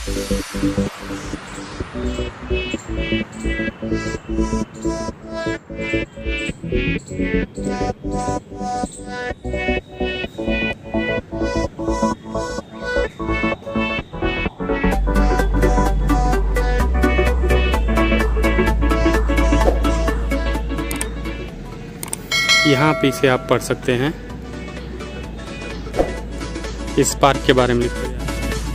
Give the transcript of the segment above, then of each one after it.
यहाँ पे इसे आप पढ़ सकते हैं, इस पार्क के बारे में लिखा गया है।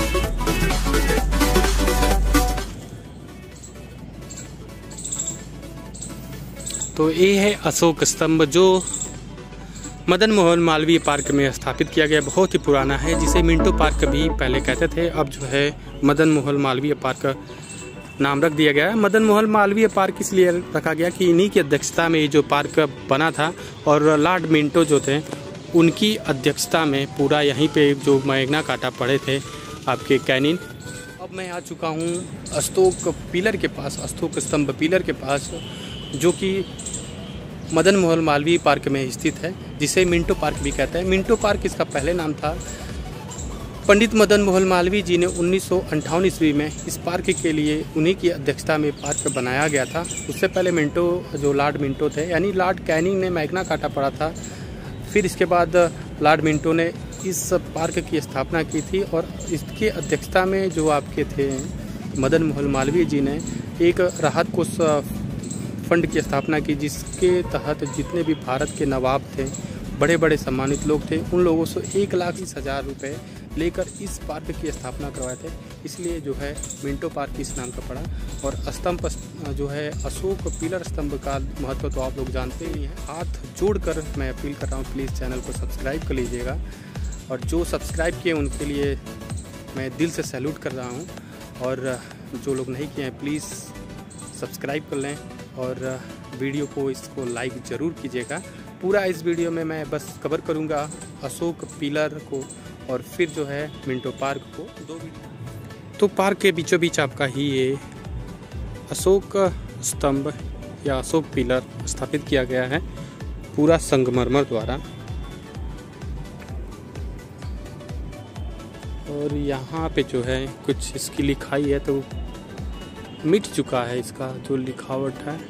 तो ये है अशोक स्तंभ जो मदन मोहन मालवीय पार्क में स्थापित किया गया। बहुत ही पुराना है, जिसे मिंटो पार्क भी पहले कहते थे। अब जो है मदन मोहन मालवीय पार्क नाम रख दिया गया है। मदन मोहन मालवीय पार्क इसलिए रखा गया कि इन्हीं की अध्यक्षता में ये जो पार्क बना था और लॉर्ड मिंटो जो थे उनकी अध्यक्षता में पूरा यहीं पे जो मैग्ना कार्टा पड़े थे आपके कैनिन। अब मैं आ चुका हूँ अशोक पिलर के पास, अशोक स्तंभ पिलर के पास, जो कि मदन मोहन मालवीय पार्क में स्थित है, जिसे मिंटो पार्क भी कहते हैं। मिंटो पार्क इसका पहले नाम था। पंडित मदन मोहन मालवीय जी ने 1958 ईस्वी में इस पार्क के लिए उन्हीं की अध्यक्षता में पार्क बनाया गया था। उससे पहले मिंटो जो लॉर्ड मिंटो थे यानी लॉर्ड कैनिंग ने मैग्ना कार्टा पढ़ा था। फिर इसके बाद लॉर्ड मिंटो ने इस पार्क की स्थापना की थी और इसकी अध्यक्षता में जो आपके थे मदन मोहन मालवीय जी ने एक राहत कोष फंड की स्थापना की, जिसके तहत जितने भी भारत के नवाब थे, बड़े बड़े सम्मानित लोग थे, उन लोगों से 1,20,000 रुपये लेकर इस पार्क की स्थापना करवाए थे। इसलिए जो है मिंटो पार्क इस नाम का पड़ा। और स्तंभ जो है अशोक पिलर स्तंभ का महत्व तो आप लोग जानते ही हैं। हाथ जोड़कर मैं अपील कर रहा हूँ, प्लीज़ चैनल को सब्सक्राइब कर लीजिएगा। और जो सब्सक्राइब किए उनके लिए मैं दिल से सैल्यूट कर रहा हूँ। और जो लोग नहीं किए हैं प्लीज़ सब्सक्राइब कर लें और वीडियो को इसको लाइक ज़रूर कीजिएगा। पूरा इस वीडियो में मैं बस कवर करूँगा अशोक पिलर को और फिर जो है मिंटो पार्क को। तो पार्क के बीचों बीच आपका ही ये अशोक स्तंभ या अशोक पिलर स्थापित किया गया है, पूरा संगमरमर द्वारा। और यहाँ पे जो है कुछ इसकी लिखाई है तो मिट चुका है, इसका जो लिखावट है।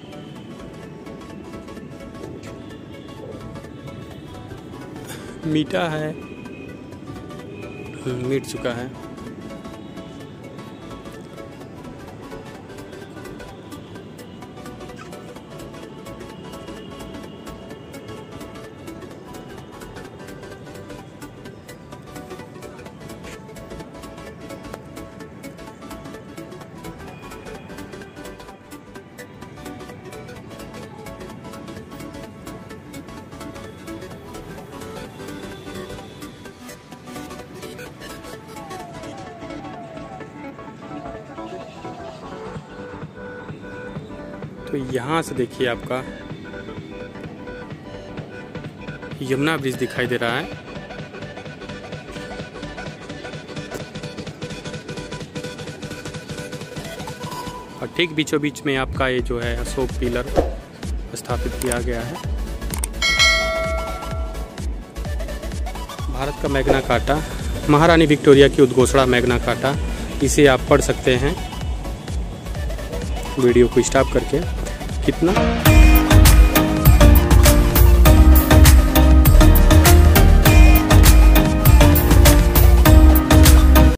मीठा है, मिट चुका है। तो यहाँ से देखिए आपका यमुना ब्रिज दिखाई दे रहा है। और ठीक बीचों बीच में आपका ये जो है अशोक पिलर स्थापित किया गया है। भारत का मैग्ना कार्टा, महारानी विक्टोरिया की उद्घोषणा मैग्ना कार्टा, इसे आप पढ़ सकते हैं वीडियो को स्टॉप करके। कितना